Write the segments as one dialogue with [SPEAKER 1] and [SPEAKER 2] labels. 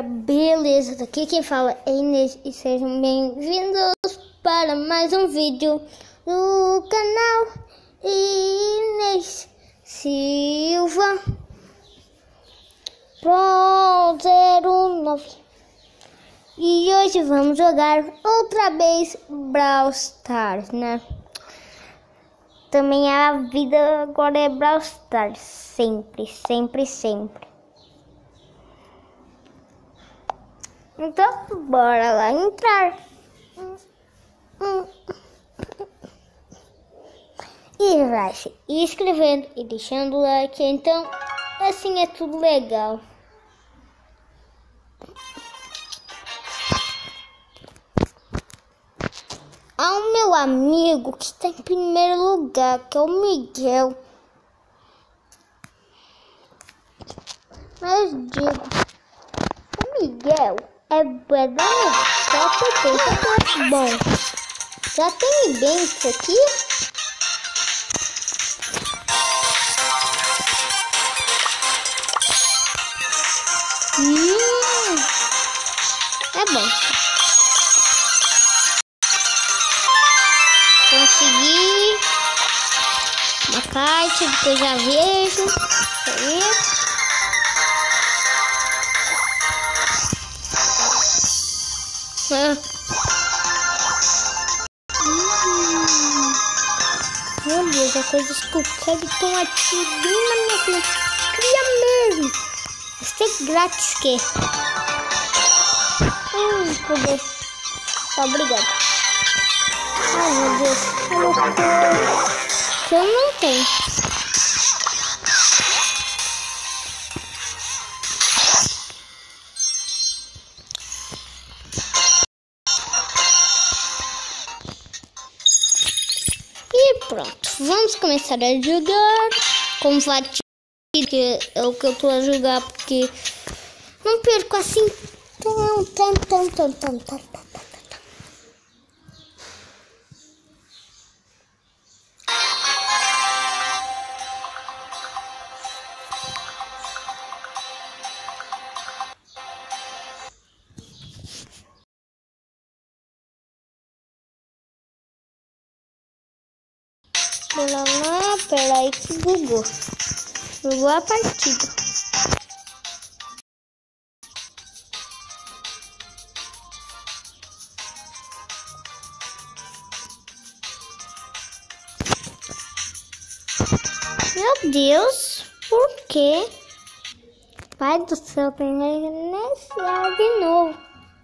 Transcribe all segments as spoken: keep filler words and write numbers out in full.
[SPEAKER 1] galera, beleza? Daqui quem fala é Inês e sejam bem-vindos para mais um vídeo do canal Inês Silva Pro zero nove. E hoje vamos jogar outra vez Brawl Stars, né? Também a vida agora é Brawl Stars, sempre, sempre, sempre. Então, bora lá entrar. E vai se inscrevendo e deixando o like. Então, assim é tudo legal. Há o meu amigo que está em primeiro lugar, que é o Miguel. Mas digo, o Miguel é bom, só que tem que é bom. Já tem bem isso aqui? Hum, é bom. Consegui uma caixa, depois já vejo. Aí. Ah. Hum. Meu Deus, a coisa que eu quero estão aqui bem na minha frente. Queria mesmo. Isso é grátis que. Hum, poder. Tá, obrigado. Ai, meu Deus. Eu tô... eu não tenho. E pronto. Vamos começar a jogar. Com Vatir, que é o que eu tô a jogar, porque não perco assim tão, tão, tão, tão, tão, tão, tão. Bora lá, peraí que bugou. Bugou a partida. Meu Deus, por quê? Pai do céu, tem que iniciar de novo.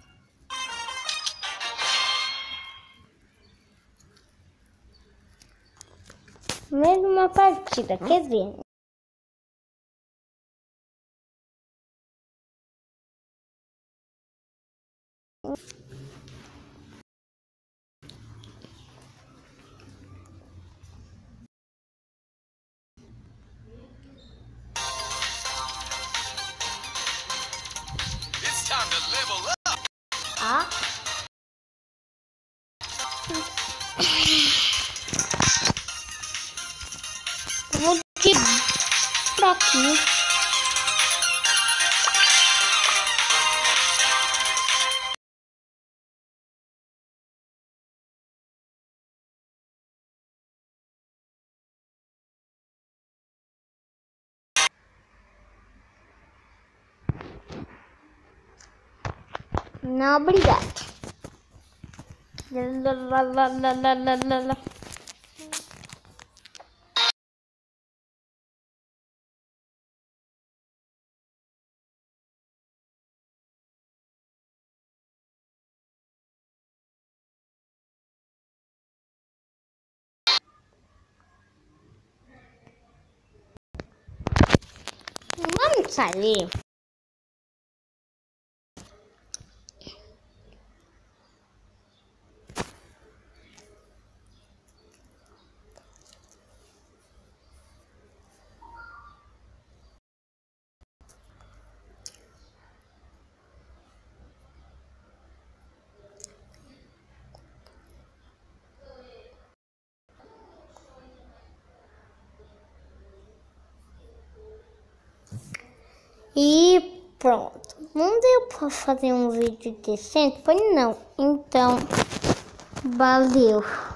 [SPEAKER 1] Mesma partida, quer ver? Ah. Vou de fraquinho. Não, obrigado. Lá, lá, lá, lá, lá, lá, lá. Vamos sair. E Pronto. Não deu pra fazer um vídeo decente? Pois não. Então, valeu.